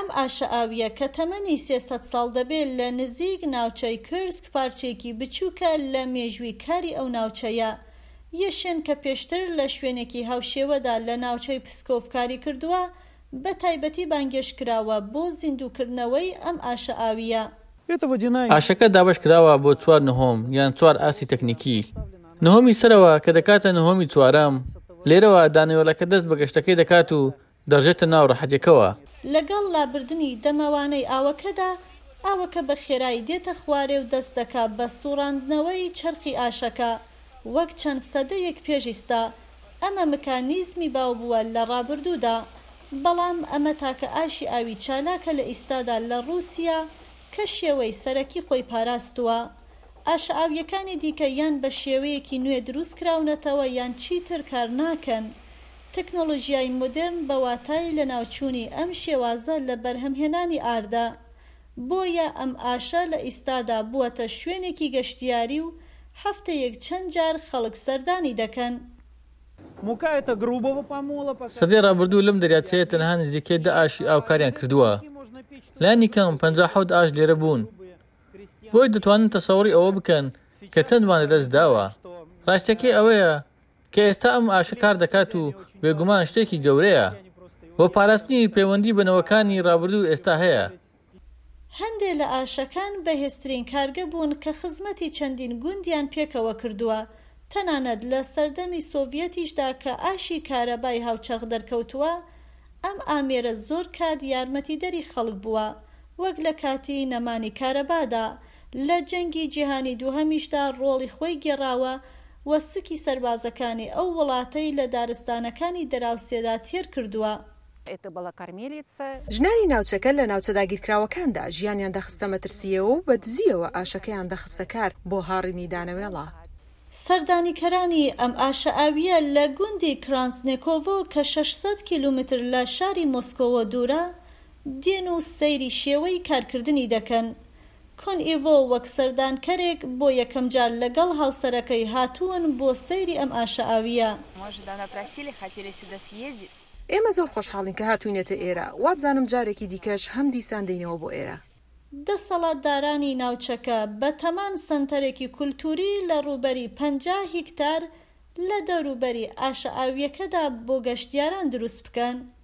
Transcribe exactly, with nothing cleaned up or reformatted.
ئەم ئاشە ئاویە کە تەمەنی سێسەد ساڵ دەبێت لە نزیک ناوچەی کورسک پارچێکی بچووکە لە مێژووی کاری ئەو ناوچەیە، یەشێن کە پێشتر لە شوێنێکی هاوشێوەدا لە ناوچەی پسکۆڤ کاری کردووە، بە تایبەتی بانگێشکراوە بۆ زیندووکردنەوەی ئەم ئاشە ئاویە. ئاشەکە دابش کراوە بۆ چوار نهۆم یان چوار ئاسی تەکنیکی. نهۆمی سەرەوە کە دەکاتە نهۆمی چوارەم، لێرەوە دانەوێڵەکە دەست بە گەشتەکەی دەکات و دەڕژێتە ناو ڕەحەتیەکەوە. لەگەڵ لابردنی دەمەوانەی ئاوەکەدا، ئاوەکە بە خێرایی دێتە خوارێ و دەست دەکات بە سوڕاندنەوەی چەرخی ئاشەکە وەک چەند سەدەیەک پێشیستا. ئەمە مکانیزمی باو بووە لە ڕابردوودا، بەڵام ئەمە تاکە ئاشی ئاوی چالاکە لە ئیستادا لە ڕووسیا کە شێوەی سەرەکی خۆی پاراستووە. ئاشە ئاویەکانی دیکە یان بە شێوەیەکی نوێ دروست کراونەتەوە یان چیتر کار ناکەن. تەکنۆلۆژیای مۆدرن بە واتای لە ناوچوونی ئەم شێوازە لە بەرهەمهێنانی ئاردا، بۆیە ئەم ئاشە لە ئیستادا بووەتە شوێنێکی گەشتیاری و هەفتەیەک چەند جار خەڵک سەردانی دەکەن. سەدەی ڕابردوو لەم دەریاچەیە تەنها نزیکەی دە ئاشی ئاوکاریان کردووە. لانی کەم پەنجا حەوت ئاش لێرە بوون، بۆی دەتوانن تەسەوڕی ئەوە بکەن کە چەندمان لەدەست داوە. ڕاستیەکەی ئەوەیە کە ئێستا ئەم ئاشە کار دەکات و بێگومان شتێکی گەورەیە. بۆ پاراستنی پەیوەندی بنەوەکانی ڕابردوو ئێستا هەیە. هەندێک لە ئاشەکان بەهێزترین کارگە بوون کە خزمەتی چەندین گوندیان پێکەوە کردووە، تەنانەت لە سەردەمی سۆڤیەتیشدا کە ئاشی کارەبای هاوچەق دەرکەوتووە. ئەم ئامێرە زۆر کات یارمەتیدەری خەڵک بووە، وەک لە کاتی نەمانی کارەبادا. لە جەنگی جیهانی دووهەمیشدا ڕۆڵی خۆی گێڕاوە و سکی سەربازەکانی ئەو وڵاتەی لە دارستانەکانی دەراوسێدا تێر کردووە. ژنانی ناوچەکە لە ناوچە داگیرکراوەکاندا ژیانیان دەخستە مەترسیەوە و بە دزیەوە ئاشەکەیان دەخستە کار بۆ هاڕینی دانەوێڵە. سەردانیکەرانی ئەم ئاشە ئاویە لە گوندی کرانسنێکۆڤۆ کە شەشسەد کیلومتر لە شاری مۆسکۆوە دوورە، دێن و سەیری شێوەی کارکردنی دەکەن. کۆن ئیڤۆ وەک سەردانکەرێک بۆ یەکەم جار لەگەڵ هاوسەرەکەی هاتوون بۆ سەیری ئەم ئاشە ئاویە. ئێمە زۆر خۆشحاڵین کە هاتوینێتە ئێرە، وابزانم جارێکی دیکەش هەم دیسان دێنەوە بۆ ئێرە. دەسەڵاتدارانی ناوچەکە بە تەمان سنتەرێکی کولتوری لە ڕووبەری پەنجا هیکتار لە دەوروبەری ئاشە ئاویەکەدا بۆ گەشتیاران دروست بکەن.